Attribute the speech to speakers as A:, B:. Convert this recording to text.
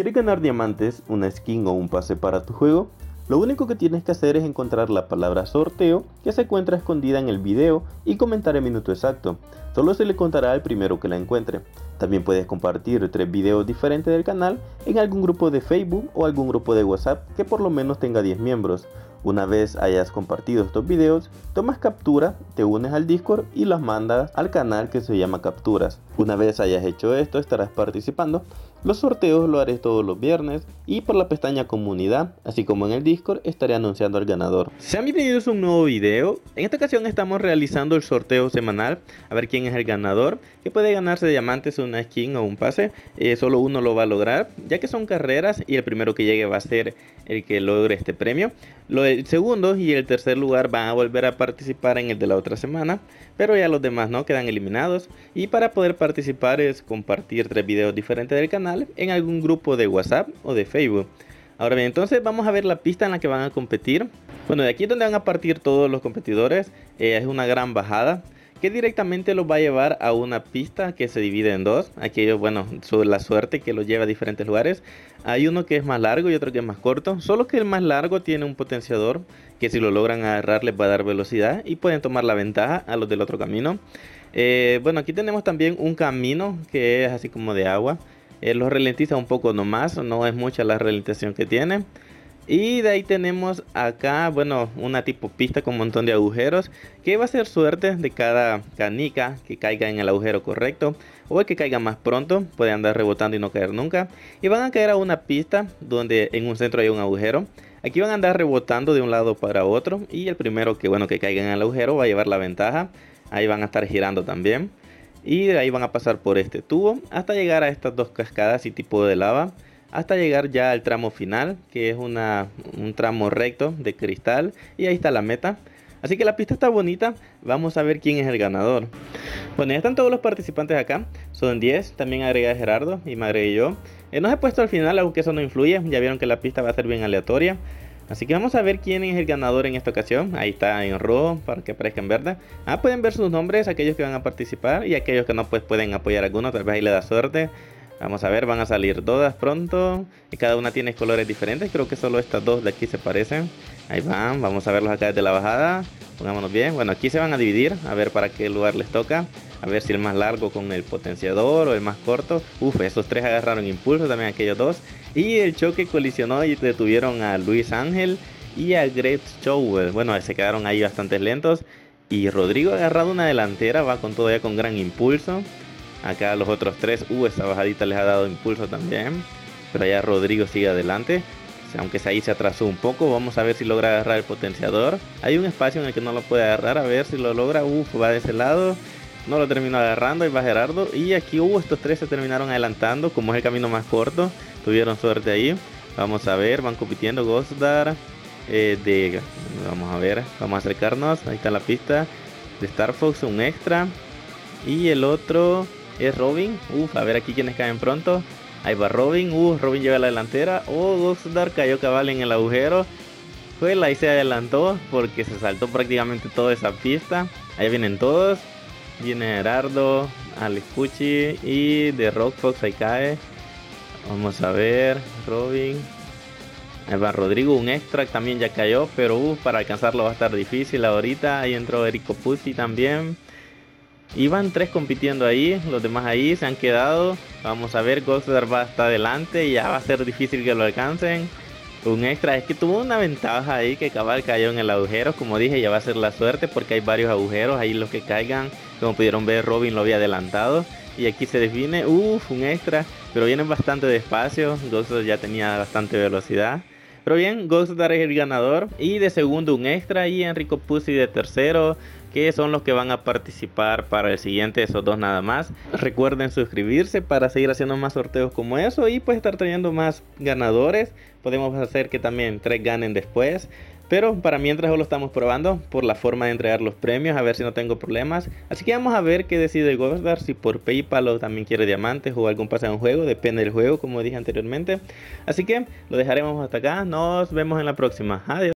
A: ¿Quieres ganar diamantes, una skin o un pase para tu juego? Lo único que tienes que hacer es encontrar la palabra sorteo que se encuentra escondida en el video y comentar el minuto exacto. Solo se le contará al primero que la encuentre. También puedes compartir 3 videos diferentes del canal en algún grupo de Facebook o algún grupo de WhatsApp que por lo menos tenga 10 miembros. Una vez hayas compartido estos videos, tomas captura, te unes al Discord y las mandas al canal que se llama Capturas. Una vez hayas hecho esto, estarás participando. Los sorteos lo haré todos los viernes y por la pestaña comunidad, así como en el Discord, estaré anunciando al ganador. Sean bienvenidos a un nuevo video. En esta ocasión estamos realizando el sorteo semanal, a ver quién es el ganador, que puede ganarse diamantes, una skin o un pase. Solo uno lo va a lograr, ya que son carreras y el primero que llegue va a ser el que logre este premio. El segundo y el tercer lugar van a volver a participar en el de la otra semana, pero ya los demás no quedan eliminados. Y para poder participar es compartir 3 videos diferentes del canal en algún grupo de WhatsApp o de Facebook. Ahora bien, entonces vamos a ver la pista en la que van a competir. Bueno, de aquí es donde van a partir todos los competidores. Es una gran bajada que directamente los va a llevar a una pista que se divide en dos. Aquello, bueno, la suerte que los lleva a diferentes lugares. Hay uno que es más largo y otro que es más corto. Solo que el más largo tiene un potenciador que si lo logran agarrar les va a dar velocidad y pueden tomar la ventaja a los del otro camino. Bueno, aquí tenemos también un camino que es así como de agua. Lo ralentiza un poco nomás, no es mucha la ralentización que tiene. Y de ahí tenemos acá, bueno, una tipo pista con un montón de agujeros, que va a ser suerte de cada canica que caiga en el agujero correcto, o el que caiga más pronto, puede andar rebotando y no caer nunca. Y van a caer a una pista donde en un centro hay un agujero. Aquí van a andar rebotando de un lado para otro, y el primero que, bueno, que caiga en el agujero va a llevar la ventaja. Ahí van a estar girando también. Y de ahí van a pasar por este tubo hasta llegar a estas dos cascadas y tipo de lava, hasta llegar ya al tramo final, que es un tramo recto de cristal, y ahí está la meta. Así que la pista está bonita, vamos a ver quién es el ganador. Bueno, ya están todos los participantes acá, son 10, también agregué a Gerardo y me agregué yo. No se he puesto al final, aunque eso no influye, ya vieron que la pista va a ser bien aleatoria. Así que vamos a ver quién es el ganador en esta ocasión. Ahí está en rojo para que aparezca en verde. Pueden ver sus nombres, aquellos que van a participar, y aquellos que no, pues pueden apoyar a alguno, tal vez ahí le da suerte. Vamos a ver, van a salir todas pronto. Y cada una tiene colores diferentes, creo que solo estas dos de aquí se parecen. Ahí van, vamos a verlos acá desde la bajada. Pongámonos bien, bueno, aquí se van a dividir, a ver para qué lugar les toca. A ver si el más largo con el potenciador o el más corto. Esos 3 agarraron impulso, también aquellos 2. Y el choque colisionó y detuvieron a Luis Ángel y a Greg Chowell. Bueno, se quedaron ahí bastante lentos. Y Rodrigo ha agarrado una delantera, va con todo ya con gran impulso. Acá los otros 3, esta bajadita les ha dado impulso también. Pero allá Rodrigo sigue adelante. Aunque ahí se atrasó un poco, vamos a ver si logra agarrar el potenciador. Hay un espacio en el que no lo puede agarrar, a ver si lo logra. Va de ese lado. No lo terminó agarrando, ahí va Gerardo. Y aquí estos 3 se terminaron adelantando, como es el camino más corto. Tuvieron suerte ahí. Vamos a ver, van compitiendo Ghostdar. Vamos a ver, vamos a acercarnos. Ahí está la pista de Star Fox, un extra. Y el otro es Robin. A ver aquí quienes caen pronto. Ahí va Robin. Robin lleva la delantera. Ghostdar cayó cabal en el agujero. Ahí se adelantó porque se saltó prácticamente toda esa pista. Ahí vienen todos. Viene Gerardo, Alex Pucci y de Rockfox ahí cae. Vamos a ver, Robin. Ahí va Rodrigo, un extra también ya cayó, pero para alcanzarlo va a estar difícil ahorita. Ahí entró Erico Pucci también. Y van 3 compitiendo ahí, los demás ahí se han quedado. Vamos a ver, Ghostdar va hasta adelante y ya va a ser difícil que lo alcancen. Un extra, es que tuvo una ventaja ahí que cabal cayó en el agujero. Como dije, ya va a ser la suerte porque hay varios agujeros ahí los que caigan. Como pudieron ver, Robin lo había adelantado. Y aquí se define, un extra, pero vienen bastante despacio. Ghostdar ya tenía bastante velocidad. Pero bien, Ghostdar es el ganador. Y de segundo un extra y Enrico Pucci de tercero, que son los que van a participar para el siguiente, esos 2 nada más. Recuerden suscribirse para seguir haciendo más sorteos como eso y pues estar trayendo más ganadores. Podemos hacer que también 3 ganen después, pero para mientras solo estamos probando por la forma de entregar los premios, a ver si no tengo problemas. Así que vamos a ver qué decide Ghostdar, si por PayPal o también quiere diamantes o algún pase en un juego, depende del juego como dije anteriormente. Así que lo dejaremos hasta acá, nos vemos en la próxima, adiós.